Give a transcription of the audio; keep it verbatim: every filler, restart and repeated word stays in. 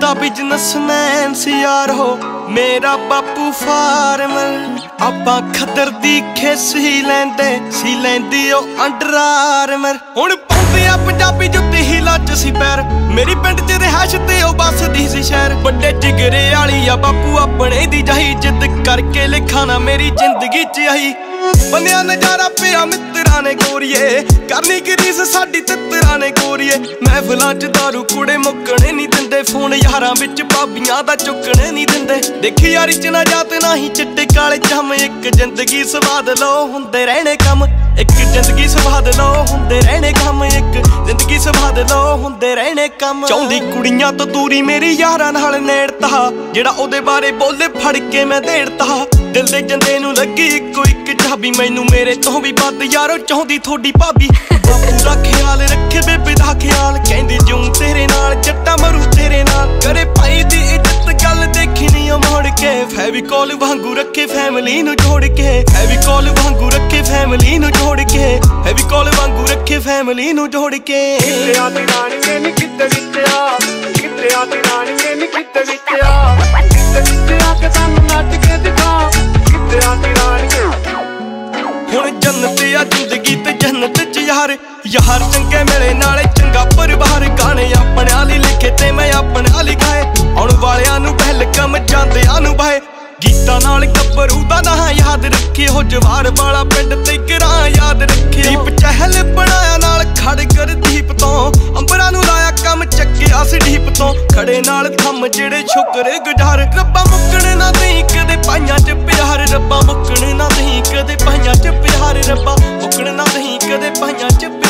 दा बिजनेसमैन सी यार हो मेरा बापू फार्मर। आपां खदर दी खेसी लैंदे सी लैंदी ओ अंडर आर्मर। हुण पाउंदे आ पंजाबी जुत्ती हिला च सी पैर मेरी पिंड च रिहाइश ते ओ बसदी सी शहर। बड़े जिगरे आली आ बापू अपने दी जाही जिद करके लिखा ना मेरी जिंदगी च आई। बंदिया नजारा पिया मित्तरां ने गोरीए करनी गरीस साडी तित्तरां ने गोरीए। महफिलां च दारू कूड़े मुक्कने नहीं दिंदे फोन यारां विच भाबियां दा चुक्कने नहीं दिंदे। देखी यारी च ना जात ना ही चिट्टे काले चम एक जिंदगी स्वाद लो हुंदे रहने कम। एक जिंदगी स्वाद लो हुंदे रहने कम एक जिंदगी स्वाद लो हुंदे रहने कम। चाहुंदी कुड़ियां तो दूरी मेरी यारां नाल नेड़ता जेड़ा ओदे बारे बोले फड़ के मैं देड़ता। दिल दे जंदे नूं लगी इक्को इक चाबी मैनू मेरे तो भी बद यारो चाहुंदी थोड़ी भाभी। बापू दा ख्याल रखे बेबे दा ख्याल कहंदी जूं तेरे नाल जट्टा मरू तेरे नाल। करे भाई दी इज्जत गल देखी नहीं ओ मोड़ के फेविकोल वांगू रखे फैमिली नूं जोड़ के। फेविकोल वांगू रखे फैमिली नूं जोड़ के फेविकोल वांगू रखे फैमिली नूं जोड़ के। किते आती राणीए नी किते विच आ किते आती राणीए नी किते विच आ किते विच आ के सानू नच के दिखा किते आती राणीए। हुण जन्नत आ जिंदगी ते जन्नत च यार यार चंगे मिले नाले चंगा परिवार। गाने अपने आली लिखे ते मैं अपने आली गाए आउण वालियां नूं वेलकम जांदियां नूं बाए। गीतां नाल गब्बरू दा नां याद रखे हो जवार वाला पिंड ते ग्रां याद रखे। दीप चहल बनाया नाल खड़गर दीप तो अंबरां नूं लाया कम चक्किया सी ढीप तो खड़े नाल थम जेड़े शुक्र गुजार। रब्बा मुक्कण ना देईं कदे पाइयां च प्यार रब्बा मुक्कण ना देईं कदे पाइयां च प्यार रब्बा मुक्कण ना देईं कदे पाइयां च